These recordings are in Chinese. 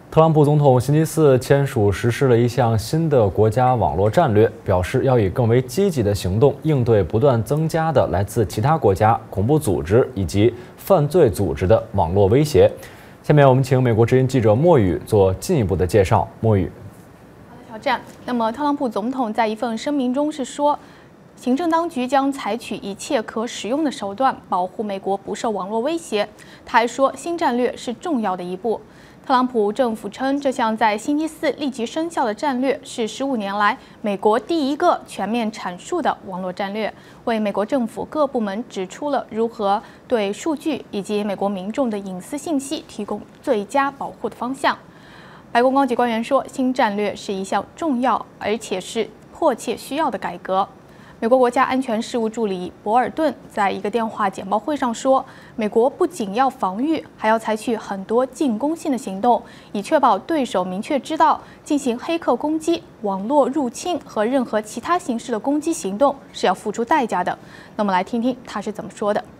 特朗普总统星期四签署实施了一项新的国家网络战略，表示要以更为积极的行动应对不断增加的来自其他国家恐怖组织以及犯罪组织的网络威胁。下面我们请美国之音记者莫宇做进一步的介绍。莫宇， 好的，小战。那么，特朗普总统在一份声明中是说，行政当局将采取一切可使用的手段保护美国不受网络威胁。他还说，新战略是重要的一步。特朗普政府称，这项在星期四立即生效的战略是15年来美国第一个全面阐述的网络战略，为美国政府各部门指出了如何对数据以及美国民众的隐私信息提供最佳保护的方向。白宫高级官员说，新战略是一项重要而且是迫切需要的改革。美国国家安全事务助理博尔顿在一个电话简报会上说，美国不仅要防御，还要采取很多进攻性的行动，以确保对手明确知道进行黑客攻击、网络入侵和任何其他形式的攻击行动是要付出代价的。那么来听听他是怎么说的。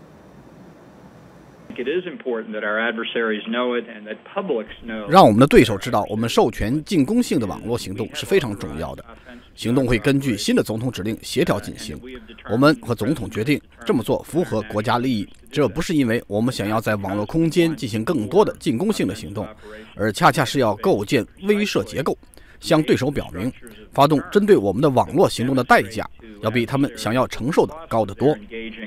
让我们的对手知道，我们授权进攻性的网络行动是非常重要的。行动会根据新的总统指令协调进行。我们和总统决定这么做符合国家利益，这不是因为我们想要在网络空间进行更多的进攻性的行动，而恰恰是要构建威慑结构，向对手表明，发动针对我们的网络行动的代价要比他们想要承受的高得多。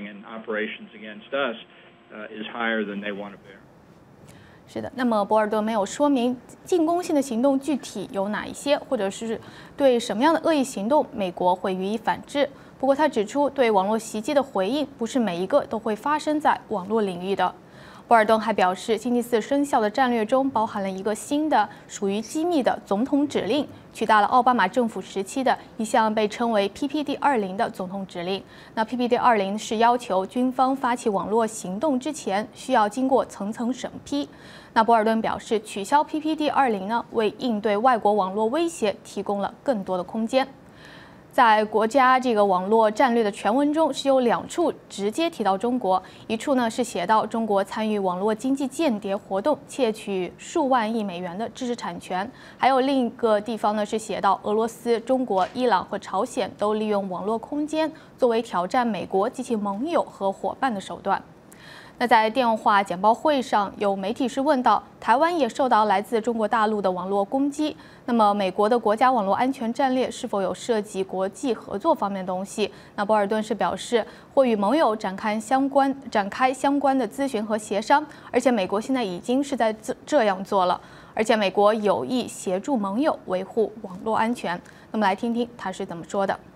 是的，那么博尔顿没有说明进攻性的行动具体有哪一些，或者是对什么样的恶意行动美国会予以反制。不过他指出，对网络袭击的回应不是每一个都会发生在网络领域的。博尔顿还表示，星期四生效的战略中包含了一个新的属于机密的总统指令，取代了奥巴马政府时期的一项被称为 PPD-20 的总统指令。那 PPD-20 是要求军方发起网络行动之前需要经过层层审批。那博尔顿表示，取消 PPD-20 呢，为应对外国网络威胁提供了更多的空间。在国家这个网络战略的全文中，是有2处直接提到中国，一处呢是写到中国参与网络经济间谍活动，窃取数万亿美元的知识产权，还有另一个地方呢是写到俄罗斯、中国、伊朗和朝鲜都利用网络空间作为挑战美国及其盟友和伙伴的手段。那在电话简报会上，有媒体是问到，台湾也受到来自中国大陆的网络攻击，那么美国的国家网络安全战略是否有涉及国际合作方面的东西？那博尔顿是表示，会与盟友展开相关的咨询和协商，而且美国现在已经是在这样做了，而且美国有意协助盟友维护网络安全。那么来听听他是怎么说的。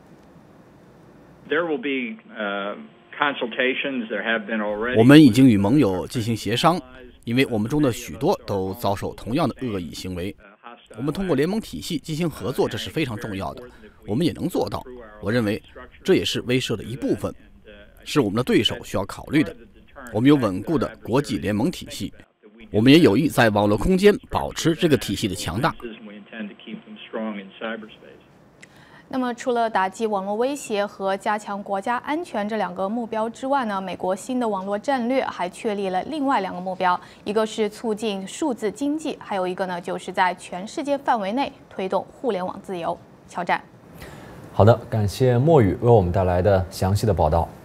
我们已经与盟友进行协商，因为我们中的许多都遭受同样的恶意行为。我们通过联盟体系进行合作，这是非常重要的，我们也能做到。我认为这也是威慑的一部分，是我们的对手需要考虑的。我们有稳固的国际联盟体系，我们也有意在网络空间保持这个体系的强大。 那么，除了打击网络威胁和加强国家安全这2个目标之外呢，美国新的网络战略还确立了另外2个目标，一个是促进数字经济，还有一个呢就是在全世界范围内推动互联网自由。乔战， 好的，感谢莫宇为我们带来的详细的报道。